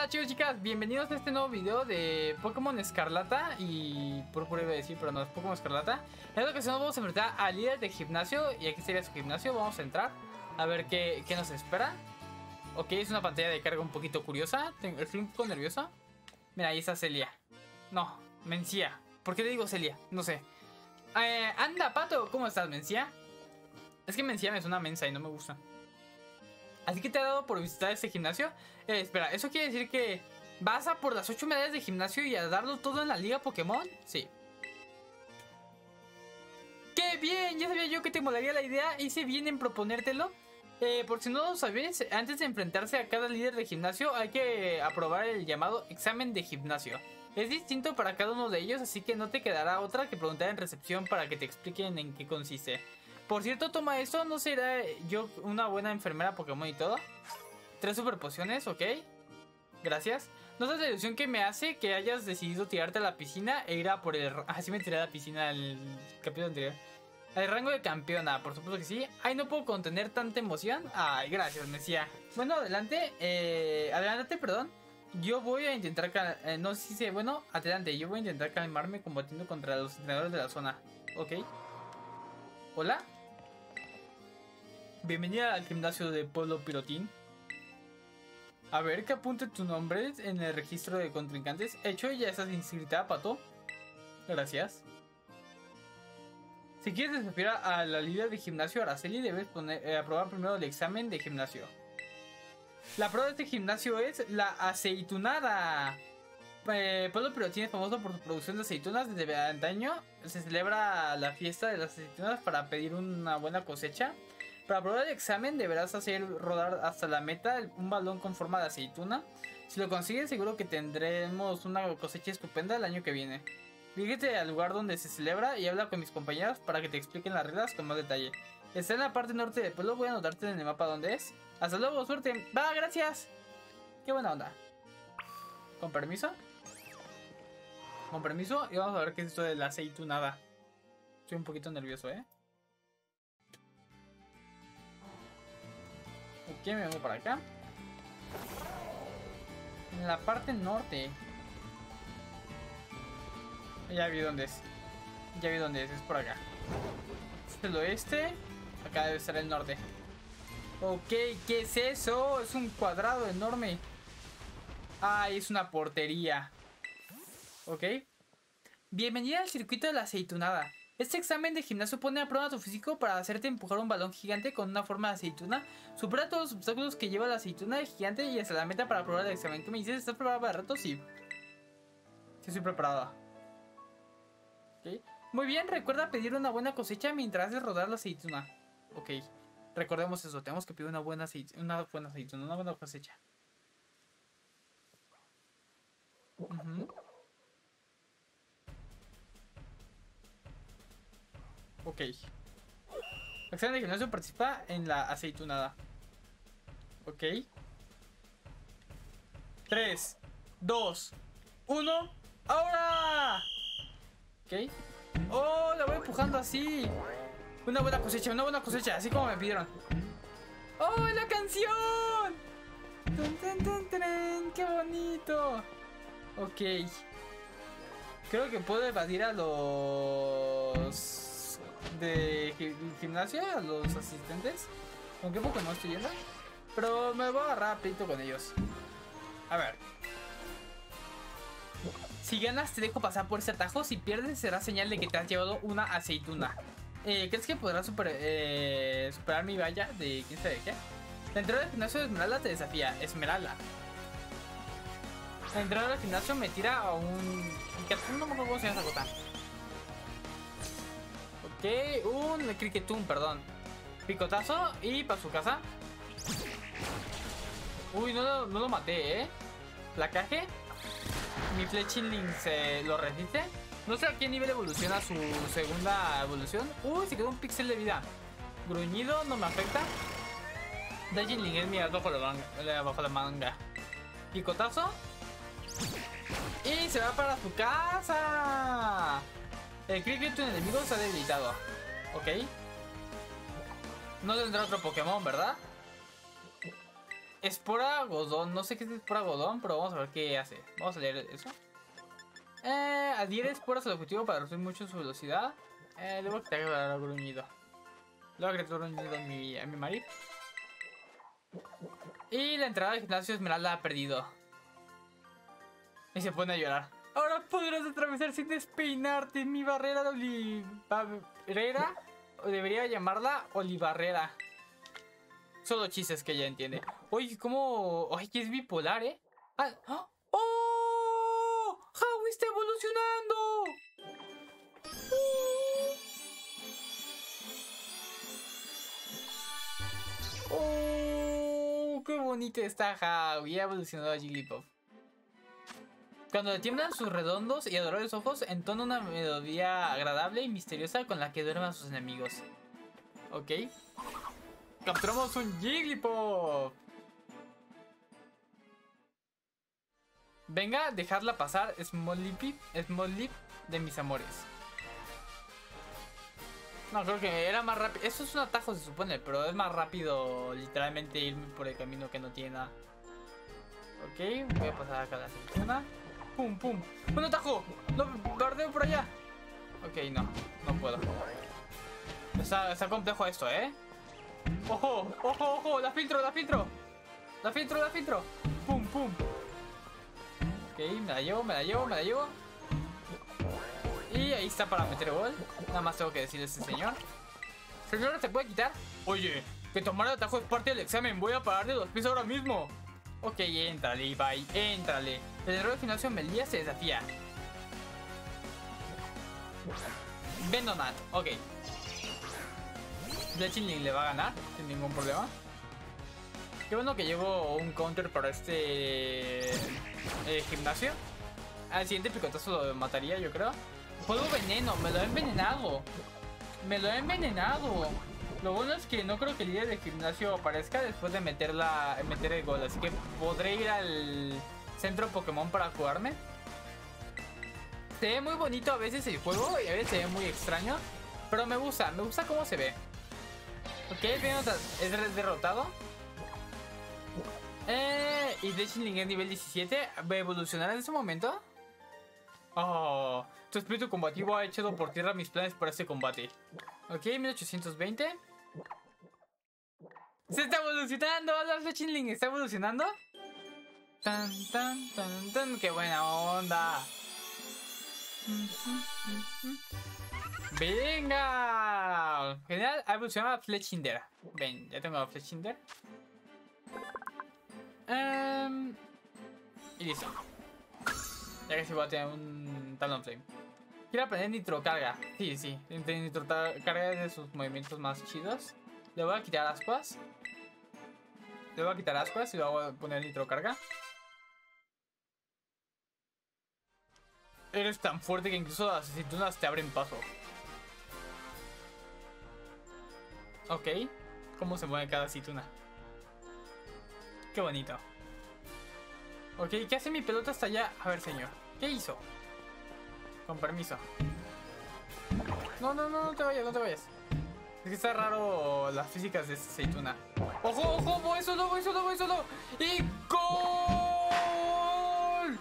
Hola chicos y chicas, bienvenidos a este nuevo video de Pokémon Escarlata y Púrpura iba a decir, pero no es Pokémon Escarlata. En esta ocasión nos vamos a enfrentar al líder de gimnasio y aquí sería su gimnasio. Vamos a entrar a ver qué nos espera. Ok, es una pantalla de carga un poquito curiosa, estoy un poco nervioso. Mira, ahí está Celia. No, Mencía. ¿Por qué le digo Celia? No sé. Anda, Pato, ¿cómo estás, Mencía? Es que Mencía me suena mensa y no me gusta. Así que te ha dado por visitar este gimnasio. Espera, ¿eso quiere decir que vas a por las 8 medallas de gimnasio y a darlo todo en la liga Pokémon? Sí. ¡Qué bien! Ya sabía yo que te molaría la idea. Hice bien en proponértelo. Por si no lo sabes, antes de enfrentarse a cada líder de gimnasio hay que aprobar el llamado examen de gimnasio. Es distinto para cada uno de ellos, así que no te quedará otra que preguntar en recepción para que te expliquen en qué consiste. Por cierto, toma esto, ¿no será yo una buena enfermera Pokémon y todo? 3 super pociones, ok. Gracias. ¿No es la ilusión que me hace que hayas decidido tirarte a la piscina e ir a por el... Así me tiré a la piscina el capítulo anterior. El rango de campeona, por supuesto que sí. Ay, no puedo contener tanta emoción. Ay, gracias, Mesía. Bueno, adelante. Adelante, perdón. Yo voy a intentar... no sé si sé... Bueno, adelante. Yo voy a intentar calmarme combatiendo contra los entrenadores de la zona. Ok. Hola. Bienvenida al gimnasio de Pueblo Pirotín. A ver, que apunte tu nombre en el registro de contrincantes. Hecho, ya estás inscrita, Pato. Gracias. Si quieres desafiar a la líder de gimnasio, Araceli, debes aprobar primero el examen de gimnasio. La prueba de este gimnasio es la aceitunada. Pueblo Pirotín es famoso por su producción de aceitunas. Desde antaño se celebra la fiesta de las aceitunas para pedir una buena cosecha. Para aprobar el examen deberás hacer rodar hasta la meta un balón con forma de aceituna. Si lo consigues, seguro que tendremos una cosecha estupenda el año que viene. Dirígete al lugar donde se celebra y habla con mis compañeros para que te expliquen las reglas con más detalle. Está en la parte norte del pueblo, voy a anotarte en el mapa dónde es. Hasta luego, suerte. Va, gracias. Qué buena onda. Con permiso. Con permiso, y vamos a ver qué es esto de la aceitunada. Estoy un poquito nervioso, Ok, me vengo para acá. En la parte norte. Ya vi dónde es. Ya vi dónde es por acá. Este es el oeste. Acá debe estar el norte. Ok, ¿qué es eso? Es un cuadrado enorme. Ay, es una portería. Ok. Bienvenida al circuito de la aceitunada. Este examen de gimnasio pone a prueba tu físico para hacerte empujar un balón gigante con una forma de aceituna. Supera todos los obstáculos que lleva la aceituna de gigante y hasta la meta para probar el examen. ¿Qué me dices? ¿Estás preparada para el reto? Sí. Sí, estoy preparada. Ok. Muy bien, recuerda pedir una buena cosecha mientras haces rodar la aceituna. Ok. Recordemos eso, tenemos que pedir una buena aceituna, una buena cosecha. Ok. El examen de gimnasio participa en la aceitunada. Ok. 3, 2, 1. ¡Ahora! Ok. ¡Oh! La voy empujando así. Una buena cosecha, así como me pidieron. ¡Oh! ¡La canción! ¡Tun, tun, tun, tun! ¡Qué bonito! Ok. Creo que puedo evadir a los de gimnasia, a los asistentes. ¿Con qué Pokémon estoy yendo? Pero me voy a agarrar rapidito con ellos. A ver. Si ganas te dejo pasar por ese atajo. Si pierdes será señal de que te has llevado una aceituna. ¿Crees que podrás superar mi valla de quién sabe qué? La entrada del gimnasio de Esmeralda te desafía. Esmeralda. La entrada del gimnasio me tira a un... No me acuerdo cómo se llama esa cosa. Ok, un Cricketune, perdón. Picotazo y para su casa. Uy, no lo maté, Placaje. Mi Fletchling se lo resiste. No sé a qué nivel evoluciona su segunda evolución. Uy, se quedó un píxel de vida. Gruñido, no me afecta. Dajinling es mi bajo la manga. Picotazo. Y se va para su casa. El Cricketune enemigo se ha debilitado. Ok. No tendrá otro Pokémon, ¿verdad? Espora algodón. No sé qué es espora algodón, pero vamos a ver qué hace. Vamos a leer eso. Adhiere esporas al objetivo para reducir mucho su velocidad. Le voy a quitar el gruñido. Le voy a quitar el gruñido a mi marido. Y la entrada al gimnasio Esmeralda ha perdido. Y se pone a llorar. Ahora podrás atravesar sin despeinarte mi barrera de olivarrera. O debería llamarla olivarrera. Solo chistes que ella entiende. Oye, ¿cómo? Oye, que es bipolar, ¿eh? ¡Oh! ¡Howie está evolucionando! ¡Oh! ¡Qué bonito está Howie! Ha evolucionado a Jigglypuff. Cuando le tiemblan sus redondos y adorables ojos, entona una melodía agradable y misteriosa con la que duermen a sus enemigos. Ok. ¡Capturamos un Jigglypuff! Venga, dejadla pasar, Small Lip de mis amores. No, creo que era más rápido. Eso es un atajo, se supone, pero es más rápido literalmente irme por el camino que no tiene nada. Ok, voy a pasar acá a la aceituna. ¡Pum, pum! ¡Un atajo! ¡No, bardeo por allá! Ok, no puedo. Está complejo esto, ¿eh? ¡Ojo! ¡Ojo, ojo! ¡La filtro! ¡Pum, pum! Ok, me la llevo. Y ahí está para meter gol. Nada más tengo que decirle a ese señor. Señora, ¿te puede quitar? Oye, que tomar el atajo es parte del examen. Voy a parar de los pies ahora mismo. Ok, éntrale, Ibai, éntrale. El error del gimnasio Melía se desafía. Venonat, ok. Fletchling le va a ganar sin ningún problema. Qué bueno que llevo un counter para este gimnasio. Al siguiente picotazo lo mataría, yo creo. Juego veneno, me lo he envenenado. Lo bueno es que no creo que el líder de gimnasio aparezca después de meter el gol. Así que podré ir al centro Pokémon para jugarme. Se ve muy bonito a veces el juego y a veces se ve muy extraño. Pero me gusta cómo se ve. Ok, es derrotado. Y Fletchling es nivel 17. ¿Va a evolucionar en ese momento? Oh, tu espíritu combativo ha echado por tierra mis planes para este combate. Ok, 1820. Se está evolucionando. Hola, Fletchling, ¿está evolucionando? Tan, tan, tan, tan. Qué buena onda. Venga. Genial, ha evolucionado a Fletchinder. Ven, ya tengo a Fletchinder. Y listo. Ya que sí voy a tener un Talonflame. Quiero aprender Nitrocarga. Sí. Nitrocarga es de sus movimientos más chidos. Le voy a quitar ascuas. Y le voy a poner Nitrocarga. Eres tan fuerte que incluso las aceitunas te abren paso. Ok. ¿Cómo se mueve cada aceituna? Qué bonito. Ok, ¿qué hace mi pelota hasta allá? A ver, señor. ¿Qué hizo? Con permiso. No te vayas. Es que está raro las físicas de esta aceituna. ¡Ojo! ¡Voy solo! ¡Y gol!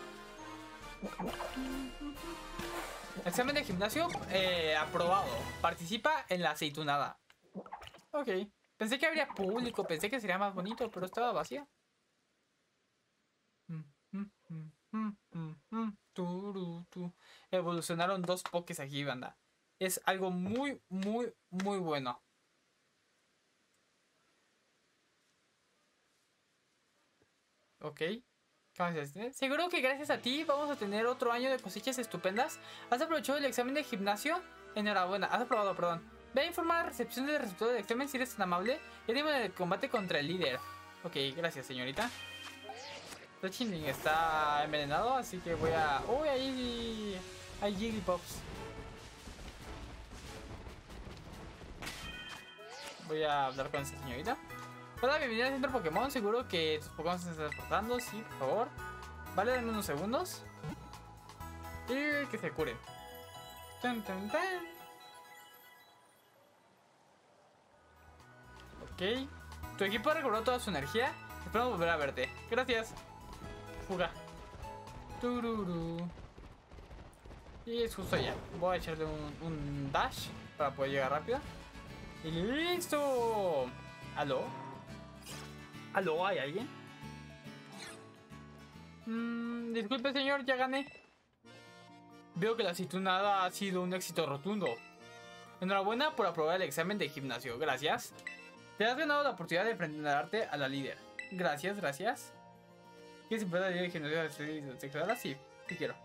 Examen de gimnasio aprobado. Participa en la aceitunada. Ok. Pensé que habría público, pensé que sería más bonito, pero estaba vacía. Evolucionaron 2 pokés aquí, banda. Es algo muy bueno. Ok. Seguro que gracias a ti vamos a tener otro año de cosechas estupendas. ¿Has aprovechado el examen de gimnasio? Enhorabuena, has aprobado, perdón. Ve a informar a la recepción del resultado del examen si eres tan amable. Y dime el combate contra el líder. Ok, gracias, señorita. Fletchling está envenenado, así que voy a... ¡Uy, ahí! Hay Jigglypuffs. Voy a hablar con esa señorita. Hola, bienvenida al centro Pokémon. Seguro que tus Pokémon se están transportando. Sí, por favor. Vale, dame unos segundos. Y que se curen. Tan. Ok. Tu equipo ha recobrado toda su energía. espero volver a verte. Gracias. Fuga. Tururú. Y es justo allá. Voy a echarle un dash para poder llegar rápido. ¡Y listo! ¿Aló? ¿Aló? ¿Hay alguien? Disculpe, señor, ya gané. Veo que la citunada ha sido un éxito rotundo. Enhorabuena por aprobar el examen de gimnasio. Gracias. Te has ganado la oportunidad de enfrentarte a la líder. Gracias, gracias. ¿Quieres enfrentar a la líder de gimnasio declarada? Sí, sí quiero.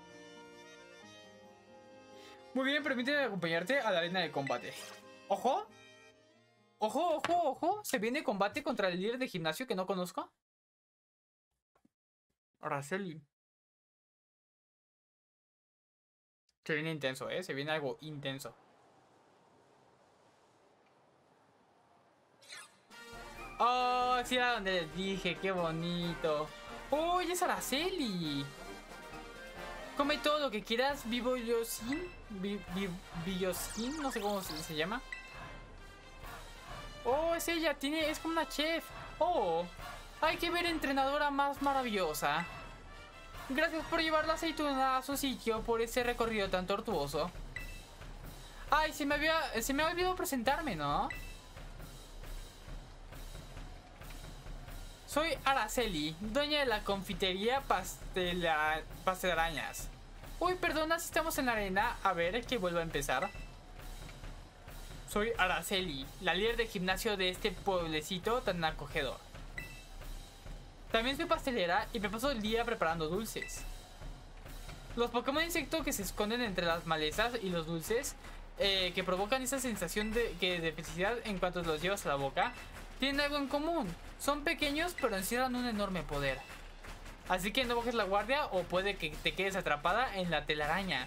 Muy bien, permíteme acompañarte a la arena de combate. ¡Ojo! ¡Ojo, ojo, ojo! ¿Se viene combate contra el líder de gimnasio que no conozco? Araceli. Se viene intenso, ¿eh? Se viene algo intenso. ¡Oh! Sí, era donde les dije. ¡Qué bonito! ¡Oh! ¡Es Araceli! Come todo lo que quieras. Vivoyosin. Vivoyosin. No sé cómo se llama. ¡Oh! Es ella. Es como una chef. ¡Oh! Hay que ver entrenadora más maravillosa. Gracias por llevar la aceituna a su sitio por ese recorrido tan tortuoso. Ay, se me había olvidado presentarme, ¿no? Soy Araceli, dueña de la confitería Pastelarañas. Uy, perdona si estamos en la arena. A ver, que vuelva a empezar. Soy Araceli, la líder de gimnasio de este pueblecito tan acogedor. También soy pastelera y me paso el día preparando dulces. Los Pokémon insecto que se esconden entre las malezas y los dulces que provocan esa sensación de felicidad en cuanto los llevas a la boca, tienen algo en común. Son pequeños pero encierran un enorme poder. Así que no bajes la guardia o puede que te quedes atrapada en la telaraña.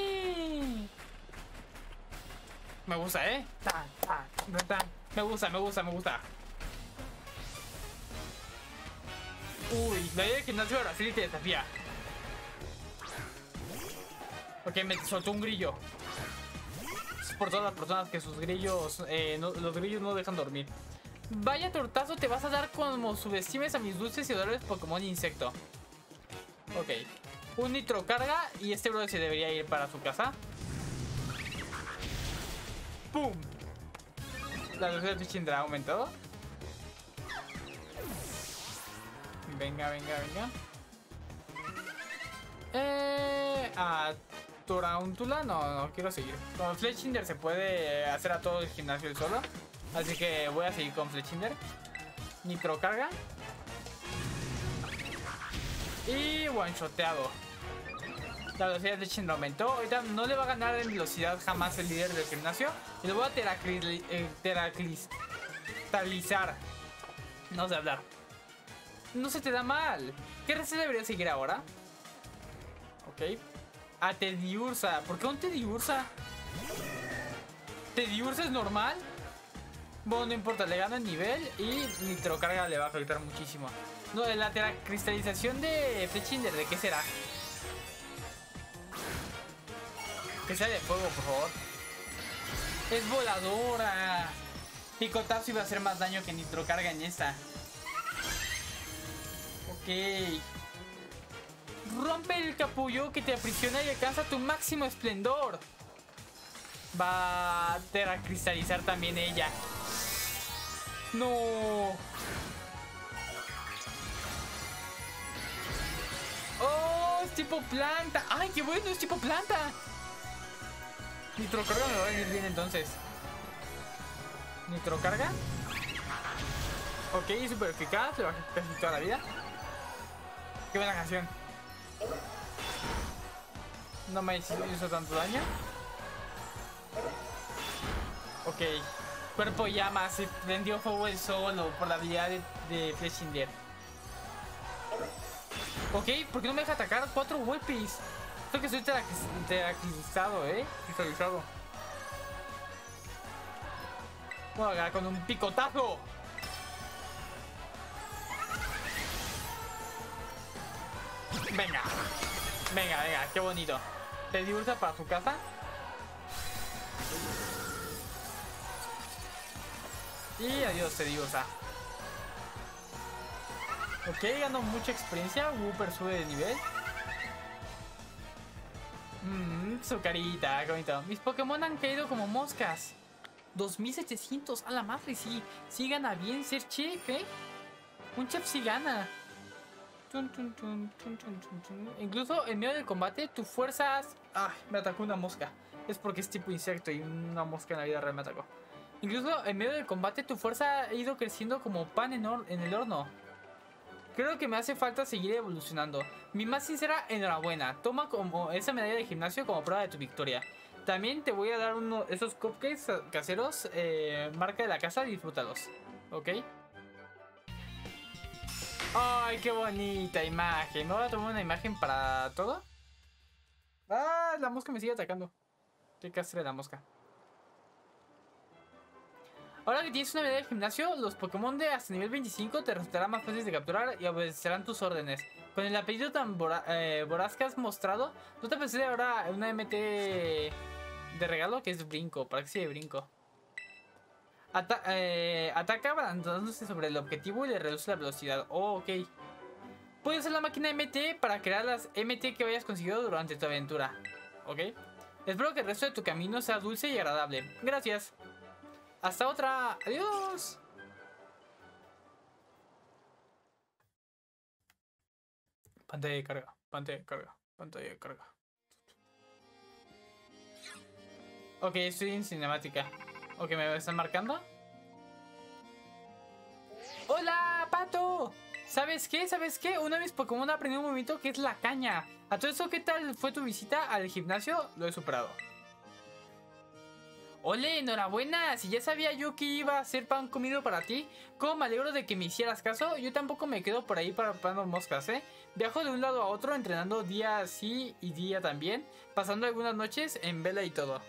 Me gusta, ¿eh? Me gusta, me gusta, me gusta. Uy, la idea de gimnasio de Araceli te desafía. Ok, me soltó un grillo. Es por todas las personas que sus grillos, los grillos no dejan dormir. Vaya tortazo te vas a dar como subestimes a mis dulces y adorables Pokémon insecto. Ok. Un nitro carga y este bro se debería ir para su casa. ¡Pum! La velocidad de Twitch ha aumentado. Venga, venga, venga. A Turauntula no quiero seguir. Con Fletchinder se puede hacer a todo el gimnasio el solo. Así que voy a seguir con Fletchinder. Nitro carga. Y one-shoteado. La velocidad de Fletchinder aumentó. Ahorita no le va a ganar en velocidad jamás el líder del gimnasio. Y lo voy a teracristalizar. No sé hablar. No se te da mal. ¿Qué receta debería seguir ahora? Ok. A Tediursa. ¿Por qué un Tediursa? ¿Tediursa es normal? Bueno, no importa, le gana el nivel y nitrocarga le va a afectar muchísimo. No, la cristalización de Fletchinder, ¿de qué será? Que sea de fuego, por favor. Es voladora. Picotazo iba a hacer más daño que nitrocarga en esta. Ok. Rompe el capullo que te aprisiona y alcanza tu máximo esplendor. Va a teracristalizar también ella. No. Oh, es tipo planta. Ay, qué bueno, es tipo planta. Nitrocarga me va a venir bien entonces. Nitrocarga. Ok, súper eficaz. Le bajé casi toda la vida. Qué buena canción. No me hizo tanto daño. Ok. Cuerpo llama, se prendió fuego el solo por la habilidad de Fletchinder. Ok, ¿por qué no me deja atacar? 4 golpes. Creo que estoy teracristalizado, cristalizado. Voy a agarrar con un picotazo. Venga. Venga, venga, qué bonito. Tediursa para su casa. Y adiós, Tediursa. Ok, gano mucha experiencia. Wooper sube de nivel. Su carita, qué bonito. Mis Pokémon han caído como moscas. 2700, a la madre, sí. Sí gana bien ser chef, ¿eh? Un chef sí gana. Incluso en medio del combate, tu fuerzas... Ah, me atacó una mosca. Es porque es tipo insecto y una mosca en la vida real me atacó. Incluso en medio del combate, tu fuerza ha ido creciendo como pan en el horno. Creo que me hace falta seguir evolucionando. Mi más sincera enhorabuena. Toma como esa medalla de gimnasio como prueba de tu victoria. También te voy a dar esos cupcakes caseros, marca de la casa, disfrútalos. ¿Ok? ¡Ay, qué bonita imagen! ¿Me voy a tomar una imagen para todo? ¡Ah! La mosca me sigue atacando. Qué castre la mosca. Ahora que tienes una medalla de gimnasio, los Pokémon de hasta nivel 25 te resultarán más fáciles de capturar y obedecerán tus órdenes. Con el apellido tan voraz que has mostrado, ¿no te pensé ahora una MT de regalo que es Brinco? ¿Para qué sirve Brinco? Ataca abalanzándose sobre el objetivo y le reduce la velocidad. Oh, ok. Puedes usar la máquina MT para crear las MT que hayas conseguido durante tu aventura. Ok. Espero que el resto de tu camino sea dulce y agradable. Gracias. Hasta otra. Adiós. Pantalla de carga. Pantalla de carga. Pantalla de carga. Ok, estoy en cinemática. Ok, ¿me están marcando? ¡Hola, Pato! ¿Sabes qué? ¿Sabes qué? Uno de mis Pokémon ha aprendido un movimiento que es la caña. A todo eso, ¿qué tal fue tu visita al gimnasio? Lo he superado. ¡Ole, enhorabuena! Si ya sabía yo que iba a ser pan comido para ti, ¿cómo me alegro de que me hicieras caso? Yo tampoco me quedo por ahí parando moscas, ¿eh? Viajo de un lado a otro, entrenando día sí y día también, pasando algunas noches en vela y todo.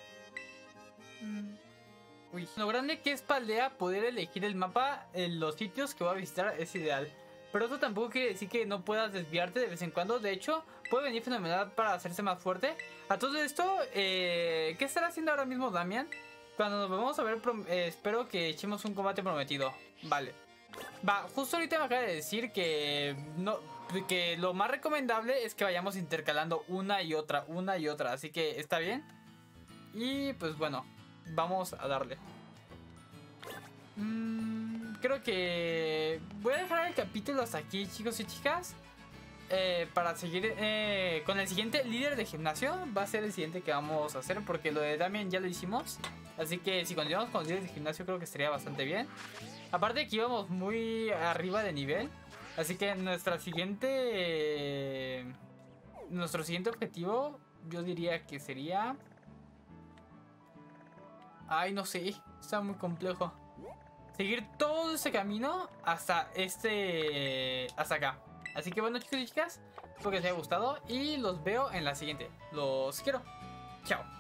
Uy. Lo grande que es Paldea, poder elegir el mapa en los sitios que voy a visitar es ideal. Pero eso tampoco quiere decir que no puedas desviarte de vez en cuando. De hecho, puede venir fenomenal para hacerse más fuerte. A todo esto, ¿qué estará haciendo ahora mismo Damian? Cuando nos vamos a ver, espero que echemos un combate prometido. Vale. Va, justo ahorita me acaba de decir que que lo más recomendable es que vayamos intercalando una y otra. Así que está bien. Y pues bueno, vamos a darle. Creo que voy a dejar el capítulo hasta aquí, chicos y chicas. Para seguir con el siguiente líder de gimnasio. Va a ser el siguiente que vamos a hacer, porque lo de Damian ya lo hicimos. Así que si continuamos con los líderes de gimnasio, creo que estaría bastante bien. Aparte de que íbamos muy arriba de nivel. Así que nuestro siguiente objetivo, yo diría que sería... Ay, no sé, está muy complejo. Seguir todo ese camino hasta hasta acá. Así que bueno, chicos y chicas, espero que les haya gustado y los veo en la siguiente. Los quiero. Chao.